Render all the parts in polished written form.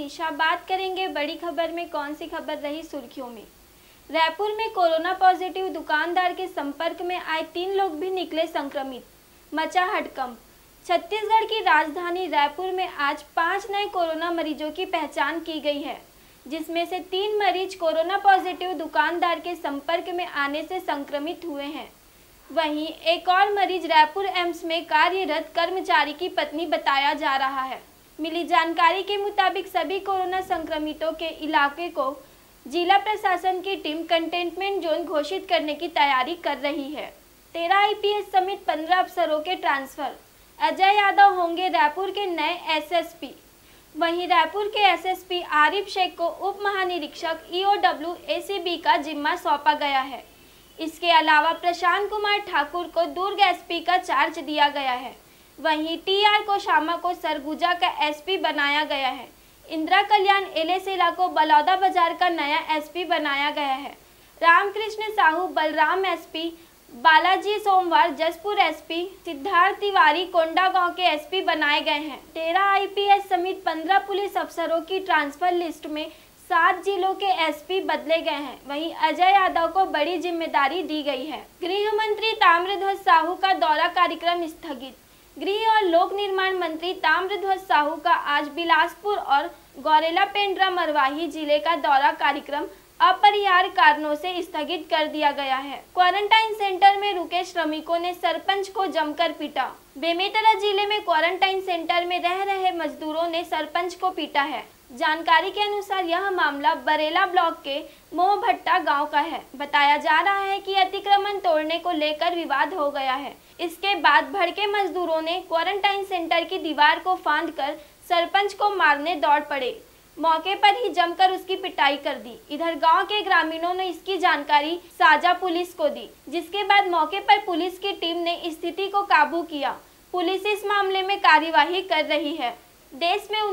निशा। बात करेंगे बड़ी खबर में कौन सी खबर रही सुर्खियों में। रायपुर में कोरोना पॉजिटिव दुकानदार के संपर्क में आए 3 लोग भी निकले संक्रमित, मचा हड़कंप। छत्तीसगढ़ की राजधानी रायपुर में आज 5 नए कोरोना मरीजों की पहचान की गई है, जिसमें से 3 मरीज कोरोना पॉजिटिव दुकानदार के संपर्क में आने से संक्रमित हुए हैं। वहीं एक और मरीज रायपुर एम्स में कार्यरत कर्मचारी की पत्नी बताया जा रहा है। मिली जानकारी के मुताबिक सभी कोरोना संक्रमितों के इलाके को जिला प्रशासन की टीम कंटेनमेंट जोन घोषित करने की तैयारी कर रही है। 13 आईपीएस समेत 15 अफसरों के ट्रांसफर। अजय यादव होंगे रायपुर के नए एसएसपी। वहीं रायपुर के एसएसपी आरिफ शेख को उप महानिरीक्षक ईओडब्ल्यू एसीबी का जिम्मा सौंपा गया है। इसके अलावा प्रशांत कुमार ठाकुर को दुर्ग एसपी का चार्ज दिया गया है। वहीं टीआर को शामा को सरगुजा का एसपी बनाया गया है। इंदिरा कल्याण एलेसेला को बलौदा बाजार का नया एसपी बनाया गया है। रामकृष्ण साहू बलराम एसपी, बालाजी सोमवार जसपुर एसपी, सिद्धार्थ तिवारी कोंडागांव के एसपी बनाए गए हैं। 13 आईपीएस समेत 15 पुलिस अफसरों की ट्रांसफर लिस्ट में 7 जिलों के एसपी बदले गए हैं। वहीं अजय यादव को बड़ी जिम्मेदारी दी गई है। गृह मंत्री ताम्रध्वज साहू का दौरा कार्यक्रम स्थगित। गृह और लोक निर्माण मंत्री ताम्रध्वज साहू का आज बिलासपुर और गौरेला पेंड्रा मरवाही जिले का दौरा कार्यक्रम अपरिहार्य कारणों से स्थगित कर दिया गया है। क्वारंटाइन सेंटर में रुके श्रमिकों ने सरपंच को जमकर पीटा। बेमेतरा जिले में क्वारंटाइन सेंटर में रह रहे मजदूरों ने सरपंच को पीटा है। जानकारी के अनुसार यह मामला बरेला ब्लॉक के मोहभट्टा गांव का है। बताया जा रहा है कि अतिक्रमण तोड़ने को लेकर विवाद हो गया है। इसके बाद भड़के मजदूरों ने क्वारंटाइन सेंटर की दीवार को फांदकर सरपंच को मारने दौड़ पड़े। मौके पर ही जमकर उसकी पिटाई कर दी। इधर गांव के ग्रामीणों ने इसकी जानकारी साजा पुलिस को दी, जिसके बाद मौके पर पुलिस की टीम ने स्थिति को काबू किया। पुलिस इस मामले में कार्यवाही कर रही है। देश में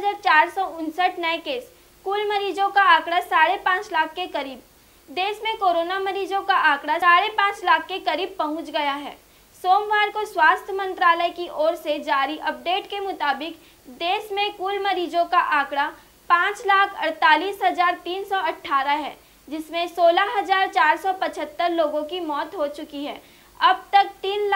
19,459 नए केस, कुल मरीजों का आंकड़ा 5.5 लाख के करीब। देश में कोरोना मरीजों का आंकड़ा 5.5 लाख के करीब पहुंच गया है। सोमवार को स्वास्थ्य मंत्रालय की ओर से जारी अपडेट के मुताबिक देश में कुल मरीजों का आंकड़ा 5,48,318 है, जिसमें 16,475 लोगों की मौत हो चुकी है। अब तक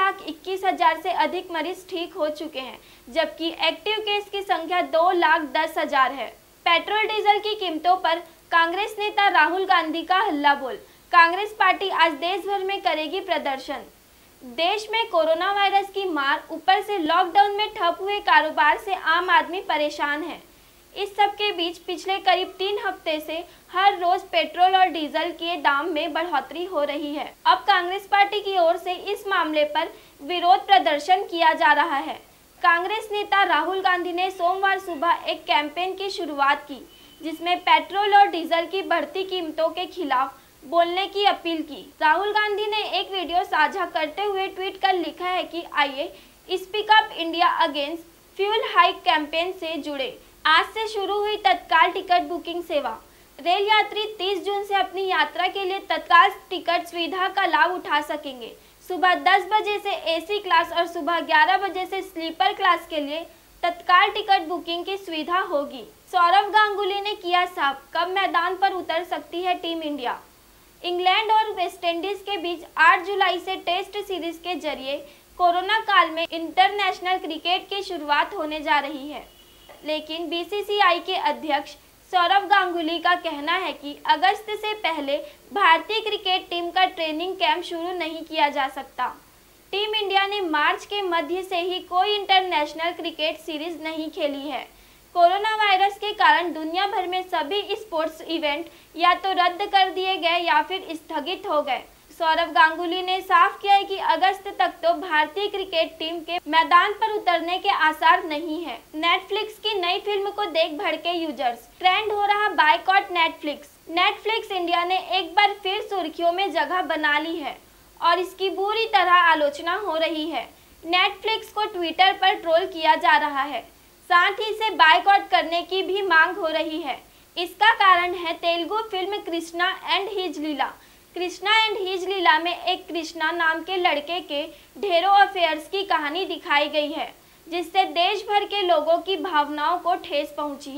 3,21,000 से अधिक मरीज ठीक हो चुके हैं, जबकि एक्टिव केस की संख्या 2,10,000 है। पेट्रोल डीजल की कीमतों पर कांग्रेस नेता राहुल गांधी का हल्ला बोल। कांग्रेस पार्टी आज देश भर में करेगी प्रदर्शन। देश में कोरोना वायरस की मार, ऊपर से लॉकडाउन में ठप हुए कारोबार से आम आदमी परेशान है। इस सब के बीच पिछले करीब 3 हफ्ते से हर रोज पेट्रोल और डीजल के दाम में बढ़ोतरी हो रही है। अब कांग्रेस पार्टी की ओर से इस मामले पर विरोध प्रदर्शन किया जा रहा है। कांग्रेस नेता राहुल गांधी ने सोमवार सुबह एक कैंपेन की शुरुआत की, जिसमें पेट्रोल और डीजल की बढ़ती कीमतों के खिलाफ बोलने की अपील की। राहुल गांधी ने एक वीडियो साझा करते हुए ट्वीट कर लिखा है कि आइए speak up India against fuel hike campaign से जुड़े। आज से शुरू हुई तत्काल टिकट बुकिंग सेवा। रेल यात्री 30 जून से अपनी यात्रा के लिए तत्काल टिकट सुविधा का लाभ उठा सकेंगे। सुबह 10 बजे से एसी क्लास और सुबह 11 बजे से स्लीपर क्लास के लिए तत्काल टिकट बुकिंग की सुविधा होगी। सौरव गांगुली ने किया साफ, कब मैदान पर उतर सकती है टीम इंडिया। इंग्लैंड और वेस्टइंडीज के बीच 8 जुलाई से टेस्ट सीरीज के जरिए कोरोना काल में इंटरनेशनल क्रिकेट की शुरुआत होने जा रही है, लेकिन बीसीसीआई के अध्यक्ष सौरव गांगुली का कहना है कि अगस्त से पहले भारतीय क्रिकेट टीम का ट्रेनिंग कैंप शुरू नहीं किया जा सकता। टीम इंडिया ने मार्च के मध्य से ही कोई इंटरनेशनल क्रिकेट सीरीज नहीं खेली है। कोरोना वायरस के कारण दुनिया भर में सभी स्पोर्ट्स इवेंट या तो रद्द कर दिए गए या फिर स्थगित हो गए। सौरव गांगुली ने साफ किया है कि अगस्त तक तो भारतीय क्रिकेट टीम के मैदान पर उतरने के आसार नहीं है। नेटफ्लिक्स की नई फिल्म को देख भड़के यूजर्स, ट्रेंड हो रहा बायकॉट नेटफ्लिक्स। नेटफ्लिक्स इंडिया ने एक बार फिर सुर्खियों में जगह बना ली है और इसकी बुरी तरह आलोचना हो रही है। नेटफ्लिक्स को ट्विटर पर ट्रोल किया जा रहा है, साथ ही इसे बायकॉट करने की भी मांग हो रही है। इसका कारण है Telugu film Krishna and his Leela. Krishna and his Leela में एक कृष्णा नाम के लड़के के ढेरों अफेयर्स की कहानी दिखाई गई है, जिससे देश भर के लोगों की भावनाओं को ठेस पहुंची है।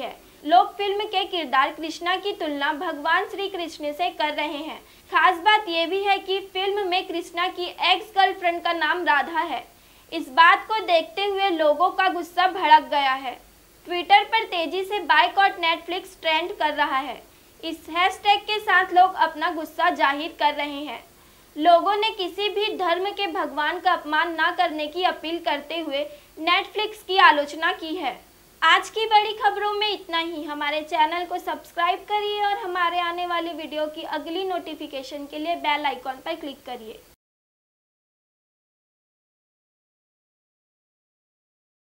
लोग फिल्म के किरदार कृष्णा की तुलना भगवान श्री कृष्ण से कर रहे हैं। खास बात यह भी है कि फिल्म में कृष्णा की एक्स गर्लफ्रेंड का नाम राधा है। इस बात को देखते हुए लोगों का गुस्सा भड़क गया है। ट्विटर पर तेजी से बायकॉट नेटफ्लिक्स ट्रेंड कर रहा है। इस हैशटैग के साथ लोग अपना गुस्सा जाहिर कर रहे हैं। लोगों ने किसी भी धर्म के भगवान का अपमान न करने की अपील करते हुए नेटफ्लिक्स की आलोचना की है। आज की बड़ी खबरों में इतना ही। हमारे चैनल को सब्सक्राइब करिए और हमारे आने वाली वीडियो की अगली नोटिफिकेशन के लिए बेल आइकॉन पर क्लिक करिए।